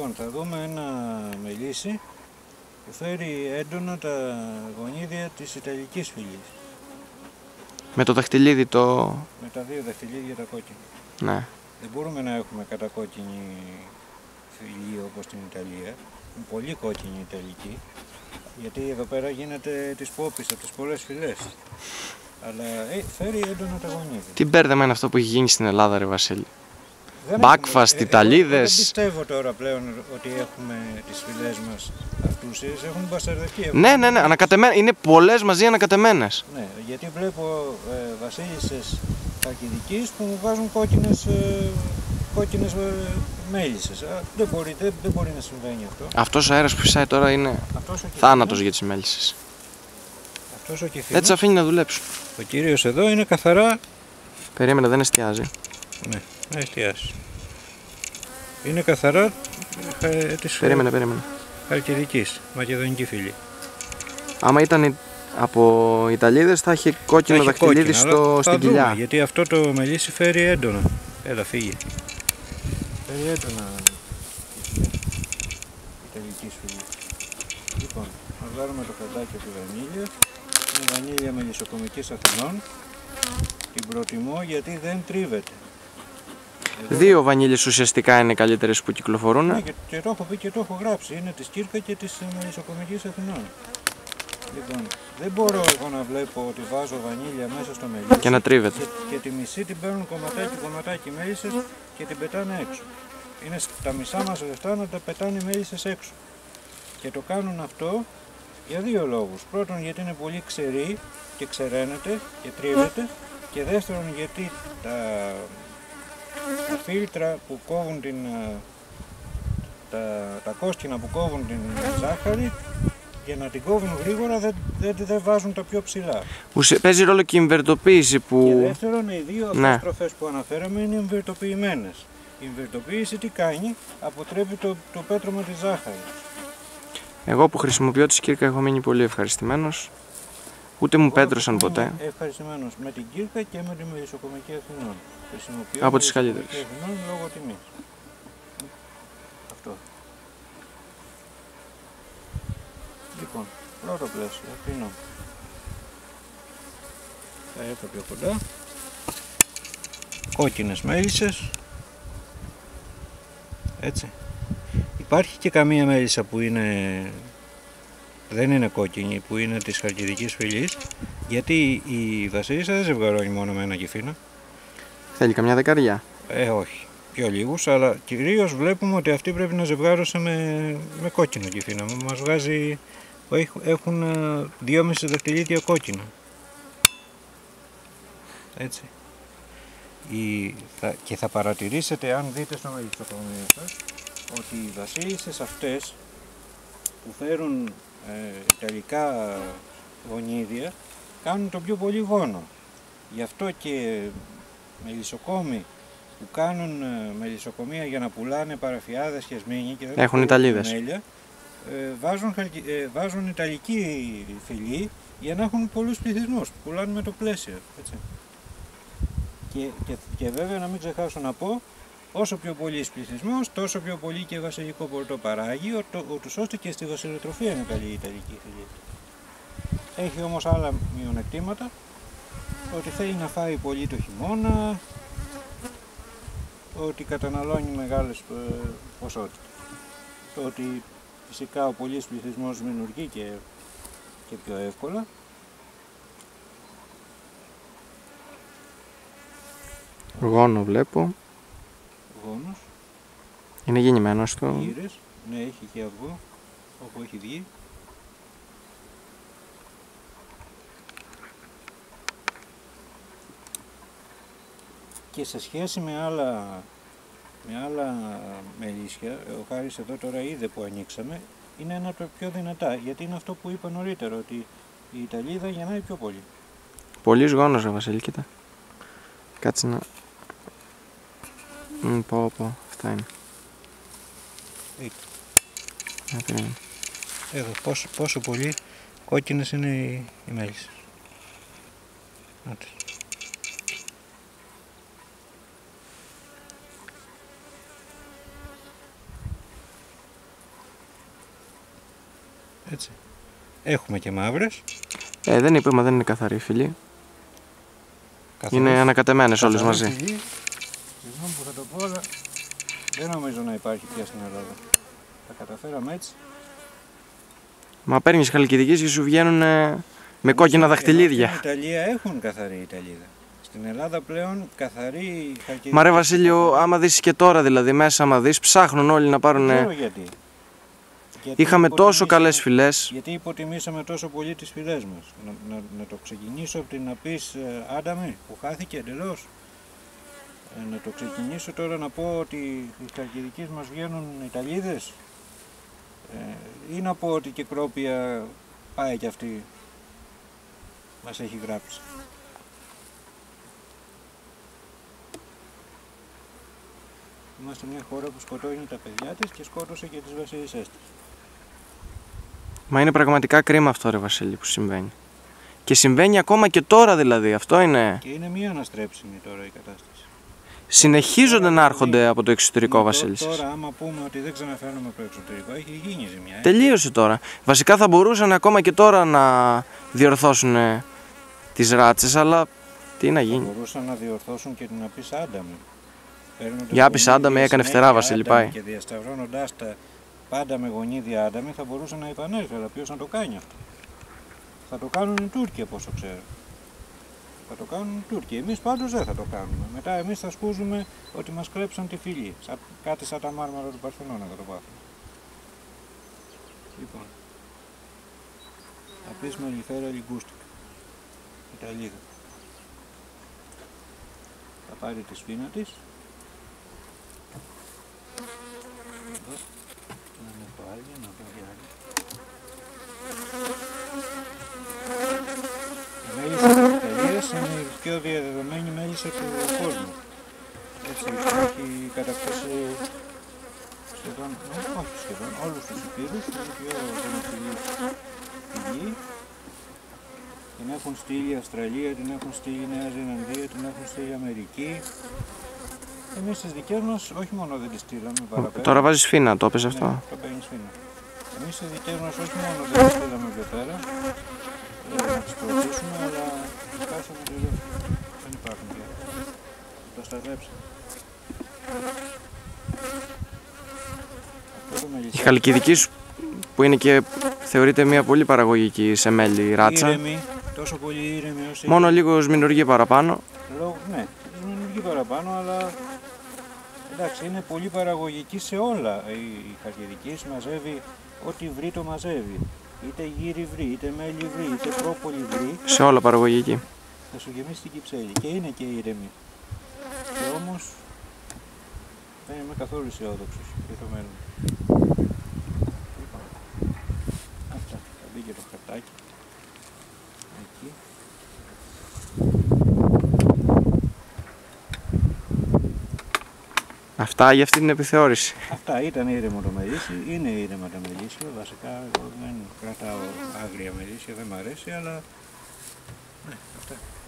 Λοιπόν, θα δούμε ένα μελίσι που φέρει έντονα τα γονίδια της ιταλικής φυλής. Με το δαχτυλίδι το... Με τα δύο δαχτυλίδια τα κόκκινα. Ναι. Δεν μπορούμε να έχουμε κατακόκκινη φυλή όπως στην Ιταλία. Είναι πολύ κόκκινη η Ιταλική. Γιατί εδώ πέρα γίνεται της πόπης από τις πολλές φυλές. Αλλά φέρει έντονα τα γονίδια. Τι μπέρδεμα είναι αυτό που έχει γίνει στην Ελλάδα, ρε Βασίλη. Μπάκφας, Ιταλίδες. Δεν πιστεύω τώρα πλέον ότι έχουμε τις φυλές μας αυτούσιες, έχουν μπασταρδευτεί. Ναι, ανακατεμένες. Είναι πολλές μαζί ανακατεμένες. Ναι, γιατί βλέπω βασίλισσες Χαλκιδικής που μου βάζουν κόκκινες μέλισσες. Δεν μπορεί να συμβαίνει αυτό. Αυτός ο αέρας που φυσάει τώρα είναι θάνατος για τις μέλισσες. Αυτός ο κεφίνος, δεν τις αφήνει να δουλέψουν. Ο κύριος εδώ είναι καθαρά... Περίμενε, δεν εστιάζει. Ναι, να εστιάσει. Είναι καθαρά της Περίμενε. Χαλκιδικής, μακεδονική φυλή. Άμα ήταν από Ιταλίδες θα είχε κόκκινο δαχτυλίδι στην κοιλιά. Γιατί αυτό το μελίσι φέρει έντονα. Έλα, φύγε. Φέρει έντονα Ιταλικής φυλής. Λοιπόν, θα βάλουμε το φαντάκι του βανίλια. Είναι βανίλια μελισσοκομικής Αθηνών. Την προτιμώ γιατί δεν τρίβεται. Δύο βανίλιες ουσιαστικά είναι οι καλύτερες που κυκλοφορούν. Ναι, και το έχω πει και το έχω γράψει. Είναι της Κύρκα και της μελισσοκομικής Αθηνών. Λοιπόν, δεν μπορώ εγώ να βλέπω ότι βάζω βανίλια μέσα στο μελίσι και να τρίβεται. Και τη μισή την παίρνουν κομματάκι μέλισσες και την πετάνε έξω. Είναι τα μισά μας λεφτά να τα πετάνε οι μέλισσες έξω. Και το κάνουν αυτό για δύο λόγους. Πρώτον, γιατί είναι πολύ ξερή και ξεραίνεται και τρίβεται. Και δεύτερον, γιατί τα φίλτρα που κόβουν τα κόσκινα που κόβουν την ζάχαρη, για να την κόβουν γρήγορα δεν βάζουν τα πιο ψηλά. Παίζει ρόλο και η εμβερτοποίηση που... Και δεύτερον, οι δύο αυτές τροφές που αναφέραμε είναι εμβερτοποιημένες. Η εμβερτοποίηση τι κάνει? Αποτρέπει το πέτρωμα της ζάχαρης. Εγώ που χρησιμοποιώ τη Κύρκα έχω μείνει πολύ ευχαριστημένος. Ούτε μου πέτρωσαν ποτέ. Ευχαριστημένος με την Κύρκα και με τη μελισσοκομική Αθηνών. Από τις καλύτερες. Αθηνών λόγω τιμής. Αυτό. Λοιπόν, πρώτο πλαίσιο, αφήνω. Θα έρθω πιο κοντά. Κόκκινες μέλισσες. Έτσι. Υπάρχει και καμία μέλισσα που δεν είναι κόκκινη, που είναι της χαλκιδικής φυλής, γιατί η βασίλισσα δεν ζευγαρώνει μόνο με ένα κεφίνα. Θέλει καμιά δεκαριά. Όχι. Πιο λίγους, αλλά κυρίως βλέπουμε ότι αυτή πρέπει να ζευγάρωσε με κόκκινο κεφίνα. Μας βγάζει, έχουν 2,5 δαχτυλίδια κόκκινα. Έτσι. Και θα παρατηρήσετε, αν δείτε στο μελισσοκομείο σας, ότι οι βασίλισσες αυτές που φέρουν ιταλικά γονίδια κάνουν το πιο πολύ γόνο. Γι' αυτό και μελισσοκόμοι που κάνουν μελισσοκομεία για να πουλάνε παραφιάδες και σμήνι και έχουν Ιταλίδες. Βάζουν ιταλική φυλή για να έχουν πολλούς πληθυσμούς που πουλάνε με το πλαίσιο. Έτσι. Και βέβαια να μην ξεχάσω να πω, όσο πιο πολύς πληθυσμός, τόσο πιο πολύ και βασιλικό πορτό παράγει, ούτως ώστε και στη βασιλοτροφία είναι καλή η ιταλική φυλή. Έχει όμως άλλα μειονεκτήματα, ότι θέλει να φάει πολύ το χειμώνα, ότι καταναλώνει μεγάλες ποσότητες. Το ότι φυσικά ο πολύς πληθυσμός μηνουργεί και πιο εύκολα. Γόνο βλέπω. Γόνος. Είναι γεννημένος το... Γύρες. Ναι, έχει και αυγό, όπου έχει βγει. Και σε σχέση με άλλα μελίσια, ο Χάρης εδώ τώρα είδε που ανοίξαμε, είναι ένα από τα πιο δυνατά, γιατί είναι αυτό που είπα νωρίτερα, ότι η Ιταλίδα γεννάει πιο πολύ. Πολύς γόνος, ρε Βασίλη, κοίτα. Κάτσε να... Πω, αυτά είναι. Εδώ, πόσο πολύ κόκκινες είναι οι μέλισσες. Έτσι. Έχουμε και μαύρες. Δεν είπαμε, δεν είναι καθαρή φυλή. Είναι ανακατεμένες όλες μαζί. Συγγνώμη που θα το πω, αλλά δεν νομίζω να υπάρχει πια στην Ελλάδα. Τα καταφέραμε έτσι. Μα παίρνεις χαλκιδικής και σου βγαίνουν με κόκκινα δαχτυλίδια. Στην Ιταλία έχουν καθαρή Ιταλίδα. Στην Ελλάδα πλέον καθαρή χαλκιδική. Μα ρε Βασίλειο, άμα δεις και τώρα δηλαδή μέσα, άμα δεις, ψάχνουν όλοι να πάρουν. Δεν ξέρω γιατί. Είχαμε τόσο καλές φυλές. Γιατί υποτιμήσαμε τόσο πολύ τις φυλές μας. Να το ξεκινήσω από την να πεις Άνταμε που χάθηκε εντελώς. Να το ξεκινήσω τώρα να πω ότι οι χαλκιδικές μας βγαίνουν Ιταλίδες. Ή να πω ότι και Κρόπια πάει κι αυτή μας έχει γράψει. Είμαστε μια χώρα που σκοτώνει τα παιδιά της και σκότωσε και τις βασίλισσές της. Μα είναι πραγματικά κρίμα αυτό ρε Βασίλη που συμβαίνει. Και συμβαίνει ακόμα και τώρα δηλαδή, αυτό είναι. Και είναι μία αναστρέψιμη τώρα η κατάσταση. Συνεχίζονται να έρχονται από το εξωτερικό βασίλισσες. Τώρα άμα πούμε ότι δεν ξαναφέρνουμε από το εξωτερικό, έχει γίνει ζημιά. Τελείωσε τώρα. Βασικά θα μπορούσαν ακόμα και τώρα να διορθώσουν τις ράτσες, αλλά τι να γίνει. Θα μπορούσαν να διορθώσουν και να πεις Άνταμε. Για πεις Άνταμε, έκανε φτερά Βασίλη, πάει. Και διασταυρώνοντάς τα πάντα με γονίδια Άνταμε θα μπορούσε να επανέλθει, αλλά ποιος να το κάνει αυτό. Θα το κάνουν οι Τούρκοι από όσο ξέρω. Θα το κάνουν οι Τούρκοι. Εμείς πάντως δεν θα το κάνουμε. Μετά εμείς θα σκούζουμε ότι μας κλέψαν τη φυλή. Κάτι σαν τα μάρμαρα του Παρθενώνα θα το πάθουμε. Λοιπόν. Θα πεις Μελιφέρα Λιγκούστικα. Ιταλίδα. Θα πάρει τη σφήνα της. Εδώ. Να είναι το άλλο, να το άλλη. Η μέλισσα της Ιταλίας είναι η πιο διαδεδομένη μέλισσα του κόσμου. Έτσι, έχει κατακτήσει σχεδόν, όχι σχεδόν, όλους τους υπήρους, είναι η πιο δημοφιλή πηγή. Την έχουν στείλει Αυστραλία, την έχουν στείλει Νέα Ζηλανδία, την έχουν στείλει Αμερική. Εμείς τις δικές μας όχι μόνο δεν τις στείλαμε παραπέρα. Τώρα βάζεις φίνα, το έπαιζε αυτό. Ναι, το παίρνεις φίνα. Εμείς τις δικές μας όχι μόνο δεν τις στείλαμε πιο πέρα, να τις προωθήσουμε, αλλά χάσαμε τελείως. Δεν υπάρχουν πια. Το σταζέψαμε. Η χαλκιδική σου που είναι και θεωρείται μια πολύ παραγωγική σε μέλι ράτσα. Ήρεμη, τόσο πολύ ήρεμη όσο μόνο λίγο σμηνουργεί παραπάνω. Ναι, σμηνουργεί παραπάνω, αλλά εντάξει, είναι πολύ παραγωγική σε όλα. Η χαλκιδική μαζεύει ό,τι βρει το μαζεύει. Είτε γύρι βρει, είτε μέλι βρει, είτε πρόπολη βρει. Σε όλα παραγωγική. Θα σου γεμίσει την κυψέλη και είναι και ήρεμη. Και όμως δεν είμαι καθόλου αισιόδοξος για το μέλλον. Λοιπόν, αυτά, θα μπει και το χαρτάκι. Εκεί. Αυτά για αυτή την επιθεώρηση. Αυτά ήταν ήρεμο το μελίσιο, είναι ήρεμα τα μελίσια, βασικά εγώ δεν κρατάω άγρια μελίσια, δεν μ' αρέσει, αλλά ναι, αυτά.